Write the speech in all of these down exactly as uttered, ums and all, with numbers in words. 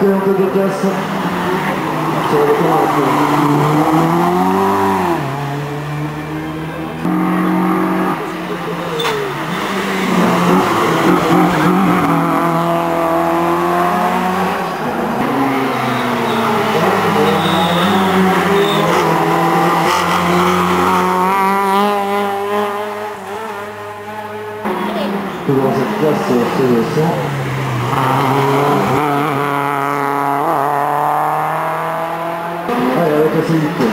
Parfait, on te déplace. Sur le temps, dans cette classe C E cent. Allez, avec la C huit.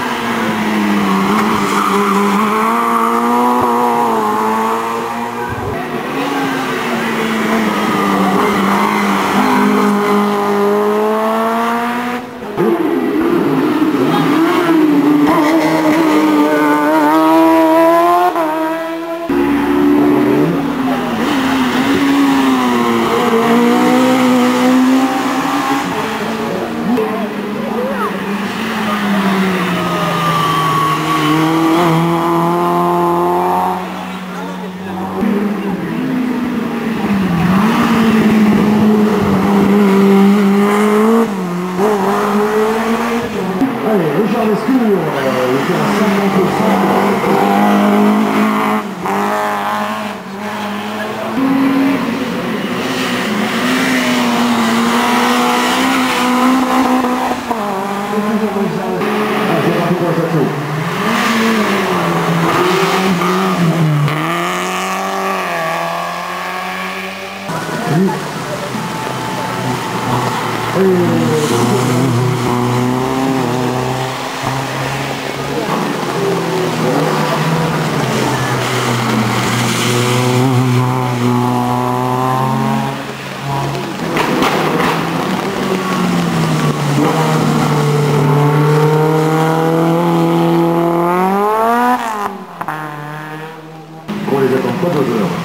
On les attend pas deux heures.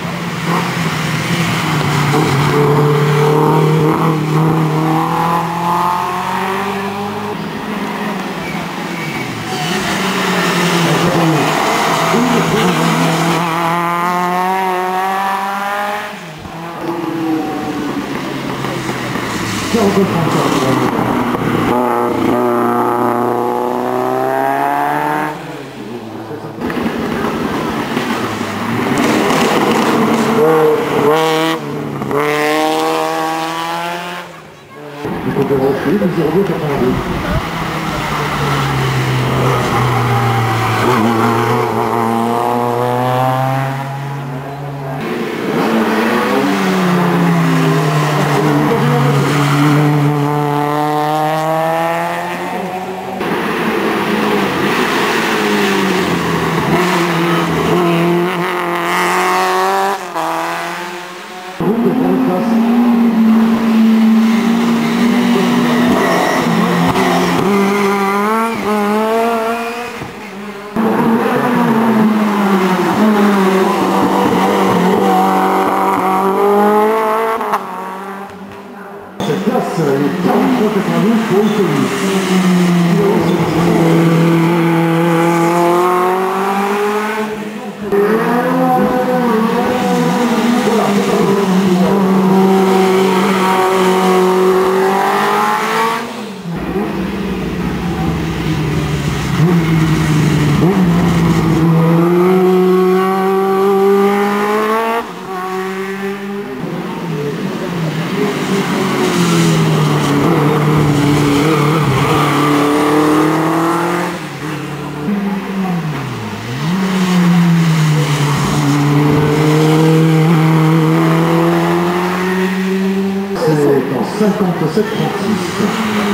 cinquante-sept trente-six.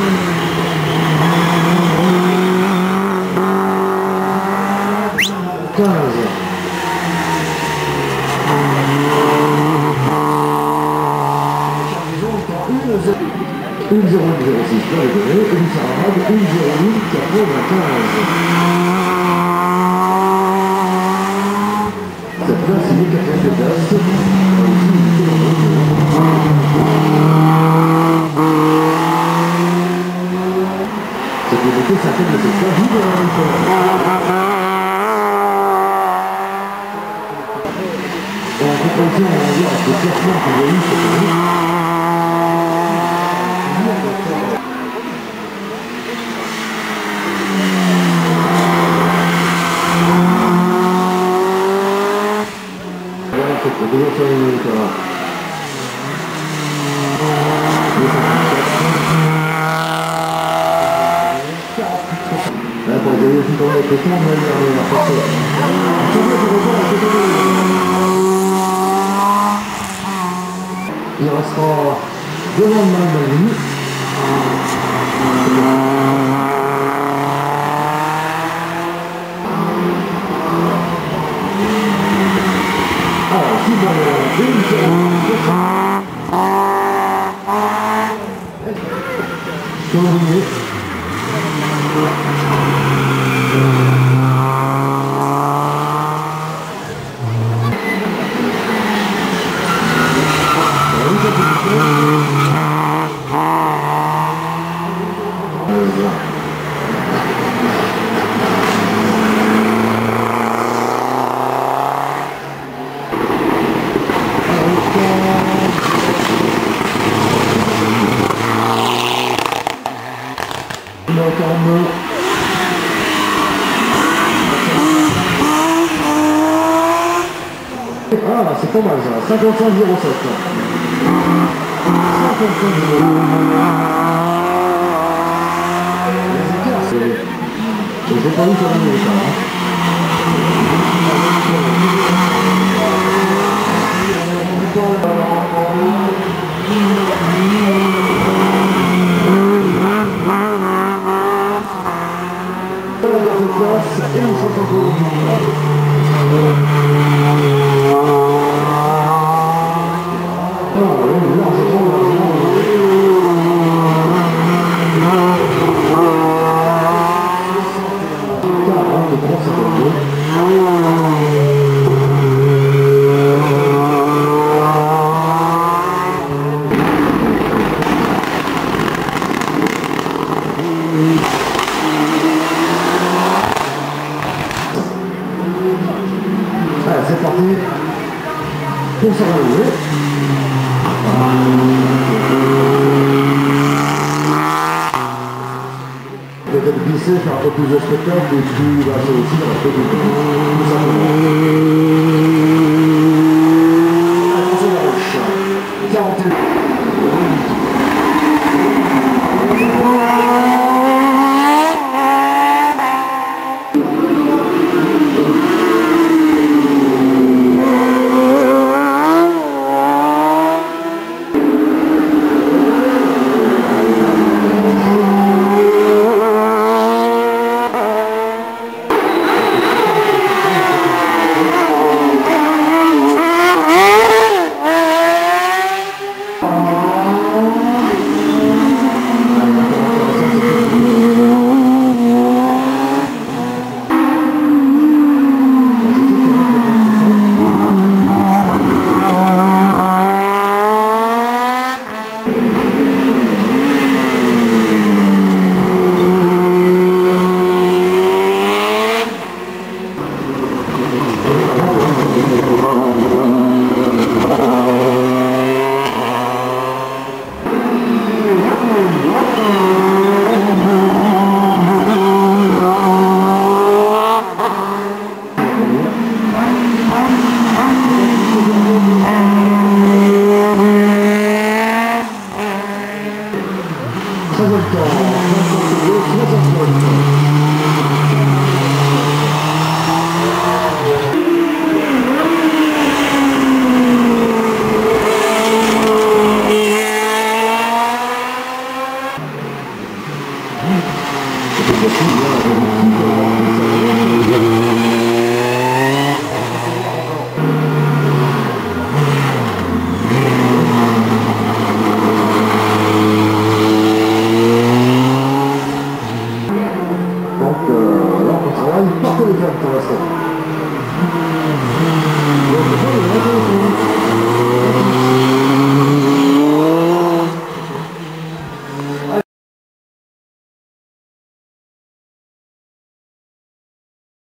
quinze. une zéro huit zéro six pour les données, et une Sarah une zéro huit quatre-vingt-quinze. Cette place est une quatrième place. Cette unité s'appelle le secteur Vivre. En comparaison, on va dire, avec le classement que j'ai eu cette année, est toujours sur les minutes là. Là, pour les avis aussi, comme avec le temps, même il a passé. Il restera devant le Malmedy. Alors, si vous avez une seconde, ah, c'est pas mal ça, cinquante-cinq zéro sept. cinquante-cinq zéro sept. J'ai pas vu sur la minute ça. Et on s'entend encore. Allez, c'est parti pour s'organiser. Peut-être glisser, faire un peu plus de spectacle et puis bah, c'est aussi un peu de tout simplement. Attention à la roche. quarante et un. Donc euh, là on travaille par téléphone pour l'instant.